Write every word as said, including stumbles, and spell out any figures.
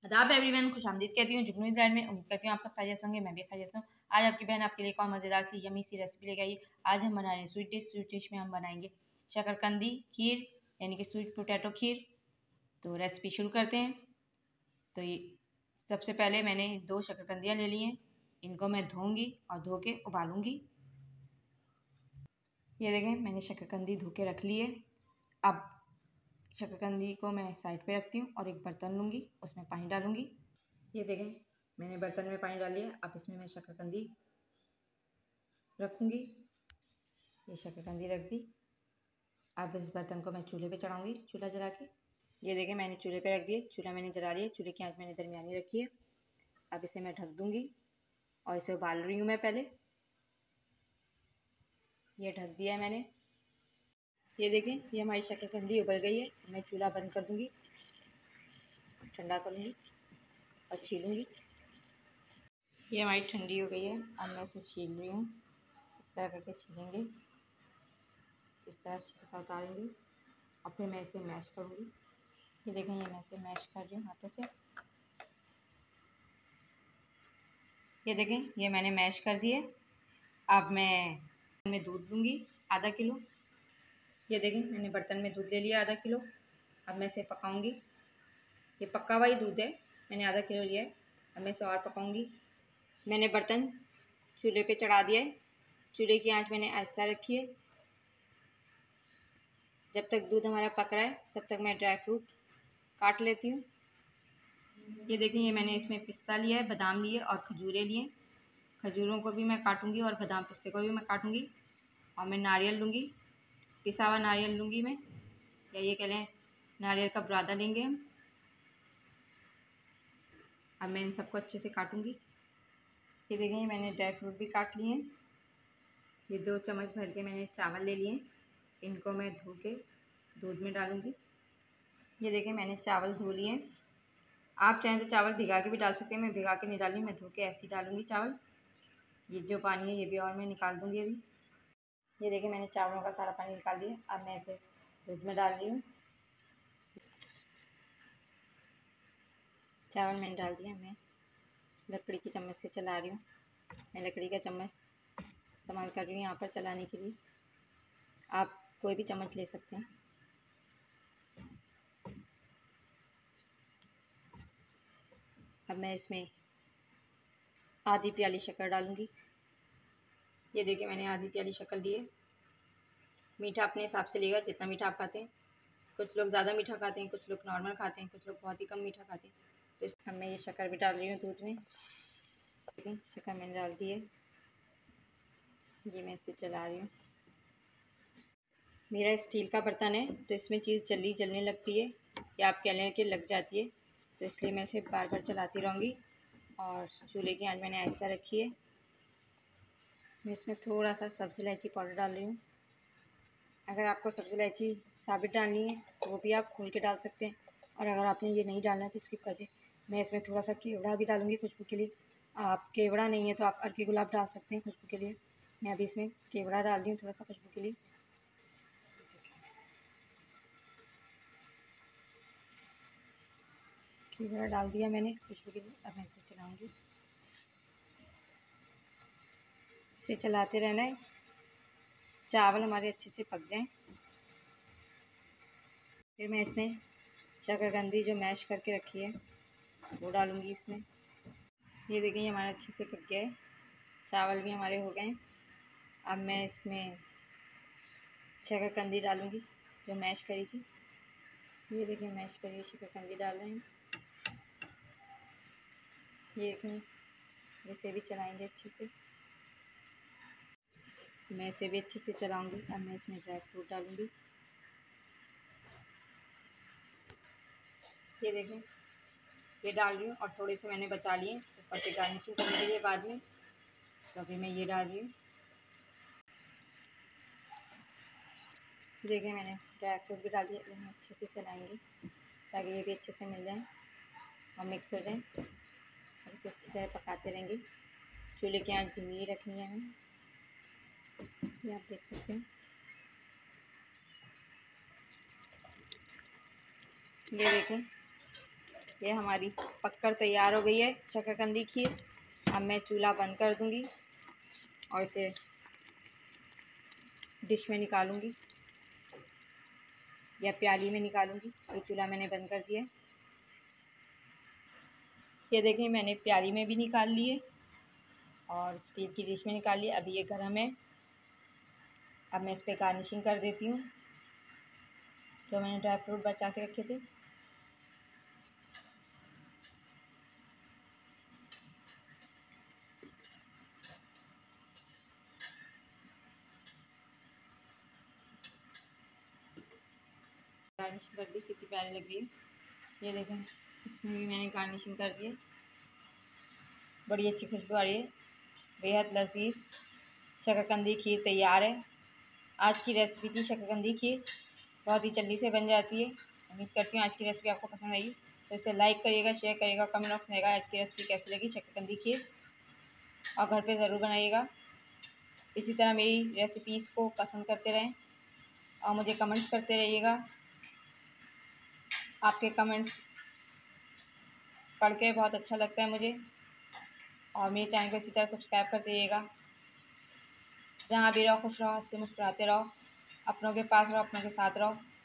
आदाब एवरीवन, खुशामदीद कहती हूँ जुगनू दाल में। उम्मीद करती हूँ आप सब खैरियत होंगे, मैं भी खैरियत हूँ। आज आपकी बहन आपके लिए एक और मज़ेदार सी यमी सी रेसिपी लेके आई। आज हम बना रहे हैं स्वीट डिश। स्वीट डिश में हम बनाएंगे शकरकंदी खीर, यानी कि स्वीट पोटैटो खीर। तो रेसिपी शुरू करते हैं। तो ये सबसे पहले मैंने दो शकरकंदियाँ ले ली हैं, इनको मैं धोऊँगी और धो के उबालूँगी। ये देखें, मैंने शकरकंदी धो के रख ली है। अब शकरकंदी को मैं साइड पे रखती हूँ और एक बर्तन लूँगी, उसमें पानी डालूँगी। ये देखें, मैंने बर्तन में पानी डाल लिया। अब इसमें मैं शकरकंदी रखूँगी। ये शकरकंदी रख दी। अब इस बर्तन को मैं चूल्हे पे चढ़ाऊँगी, चूल्हा जला के। ये देखें, मैंने चूल्हे पे रख दिए, चूल्हा मैंने जला लिया। चूल्हे की आंच मैंने दरमियानी रखी है। अब इसे मैं ढक दूँगी और इसे उबाल रही हूँ मैं पहले। ये ढक दिया है मैंने। ये देखें, ये हमारी शकरकंदी उबल गई है। मैं चूल्हा बंद कर दूँगी, ठंडा करूँगी और छीलूँगी। ये हमारी ठंडी हो गई है। अब मैं इसे छील रही हूँ। इस तरह करके छीलेंगे, इस तरह छिलका उतारेंगे और फिर मैं इसे मैश करूँगी। ये देखें, ये मैं इसे मैश कर रही हूँ हाथों से। ये देखें, ये मैंने मैश कर दिए। अब मैं में दूध लूँगी आधा किलो। ये देखें, मैंने बर्तन में दूध ले लिया आधा किलो। अब मैं इसे पकाऊँगी। ये पका हुआ ही दूध है, मैंने आधा किलो लिया है। अब मैं इसे और पकाऊँगी। मैंने बर्तन चूल्हे पे चढ़ा दिया है। चूल्हे की आंच मैंने आहिस्ता रखी है। जब तक दूध हमारा पक रहा है तब तक मैं ड्राई फ्रूट काट लेती हूँ। ये देखिए, ये मैंने इसमें पिस्ता लिया है, बादाम लिए और खजूरें लिए। खजूरों को भी मैं काटूंगी और बादाम पिस्ते को भी मैं काटूंगी। और मैं नारियल लूँगी, पिसा हुआ नारियल लूँगी मैं, या ये कह लें नारियल का बुरादा लेंगे हम। अब मैं इन सबको अच्छे से काटूंगी। ये देखें, मैंने ड्राई फ्रूट भी काट लिए हैं। ये दो चम्मच भर के मैंने चावल ले लिए, इनको मैं धो के दूध में डालूँगी। ये देखें, मैंने चावल धो लिए। आप चाहें तो चावल भिगा के भी डाल सकते हैं, मैं भिगा के नहीं डाली, मैं धो के ऐसे ही डालूँगी चावल। ये जो पानी है ये भी और मैं निकाल दूँगी अभी। ये देखिए, मैंने चावलों का सारा पानी निकाल दिया। अब मैं इसे दूध में डाल रही हूँ। चावल मैंने डाल दिया। मैं लकड़ी की चम्मच से चला रही हूँ। मैं लकड़ी का चम्मच इस्तेमाल कर रही हूँ यहाँ पर चलाने के लिए। आप कोई भी चम्मच ले सकते हैं। अब मैं इसमें आधी प्याली शक्कर डालूँगी। ये देखिए, मैंने आधी प्याली शक्कर ली है। मीठा अपने हिसाब से लेगा, जितना मीठा आप खाते हैं। कुछ लोग ज़्यादा मीठा खाते हैं, कुछ लोग नॉर्मल खाते हैं, कुछ लोग बहुत ही कम मीठा खाते हैं। तो इस अब मैं ये शक्कर भी डाल रही हूँ दूध में। देखिए, शक्कर मैंने डाल दी है। ये मैं इसे चला रही हूँ। मेरा स्टील का बर्तन है तो इसमें चीज़ जल्दी जलने लगती है, या आप कह लें कि लग जाती है। तो इसलिए मैं इसे बार बार चलाती रहूँगी। और चूल्हे की आंच मैंने आहिस्ता रखी है। मैं इसमें थोड़ा सा सब्ज़ी इलायची पाउडर डाल रही हूँ। अगर आपको सब्ज़ी इलायची साबित डालनी है तो वो भी आप खोल के डाल सकते हैं, और अगर आपने ये नहीं डालना है तो स्किप कर दें। मैं इसमें थोड़ा सा केवड़ा भी डालूँगी खुशबू के लिए। आप केवड़ा नहीं है तो आप अरकी गुलाब डाल सकते हैं खुशबू के लिए। मैं अभी इसमें केवड़ा डाल रही हूँ थोड़ा सा खुशबू के लिए। केवड़ा डाल दिया मैंने खुशबू के लिए। अब मैं इसे चलाऊँगी। इसे चलाते रहना है, चावल हमारे अच्छे से पक जाएं। फिर मैं इसमें शकरकंदी जो मैश करके रखी है वो डालूँगी इसमें। ये देखिए, ये हमारा अच्छे से पक गया है, चावल भी हमारे हो गए हैं। अब मैं इसमें शकरकंदी डालूँगी जो मैश करी थी। ये देखिए, मैश करी शकरकंदी डाल रहे हैं। ये देखें, इसे भी चलाएंगे अच्छे से। मैं इसे भी अच्छे से चलाऊँगी। अब मैं इसमें ड्राई फ्रूट डालूँगी। ये देखें, ये डाल रही हूँ और थोड़े से मैंने बचा लिए ऊपर से गार्निशिंग करने के लिए बाद में। तो अभी मैं ये डाल रही हूँ। देखिए, मैंने ड्राई फ्रूट भी डाल दिया। इन्हें अच्छे से चलाएंगे ताकि ये भी अच्छे से मिल जाएं और मिक्स हो जाएं। अब इसे अच्छी तरह पकाते रहेंगे। चूल्हे की आंच धीमी रखनी है हमें, ये आप देख सकते हैं। ये देखें, ये हमारी पककर तैयार हो गई है शकरकंदी खीर। अब मैं चूल्हा बंद कर दूंगी और इसे डिश में निकालूंगी या प्याली में निकालूंगी। ये चूल्हा मैंने बंद कर दिया है। ये देखें मैंने प्याली में भी निकाल लिए और स्टील की डिश में निकाल लिए। अभी ये गर्म है। अब मैं इस पर गार्निशिंग कर देती हूँ जो मैंने ड्राई फ्रूट बचा के रखे थे। गार्निशिंग कर दी, कितनी प्यारी लग रही है। ये देखें इसमें भी मैंने गार्निशिंग कर दी है। बड़ी अच्छी खुशबू आ रही है। बेहद लजीज शकरकंदी खीर तैयार है। आज की रेसिपी थी शकरकंदी खीर, बहुत ही जल्दी से बन जाती है। उम्मीद करती हूँ आज की रेसिपी आपको पसंद आई। तो इसे लाइक करिएगा, शेयर करिएगा, कमेंट रखिएगा आज की रेसिपी कैसी लगी शकरकंदी खीर, और घर पे ज़रूर बनाइएगा। इसी तरह मेरी रेसिपीज़ को पसंद करते रहें और मुझे कमेंट्स करते रहिएगा। आपके कमेंट्स पढ़ के बहुत अच्छा लगता है मुझे। और मेरे चैनल को इसी तरह सब्सक्राइब करते रहिएगा। जहाँ भी रहो खुश रहो, हंसते मुस्कुराते रहो, अपनों के पास रहो, अपनों के साथ रहो।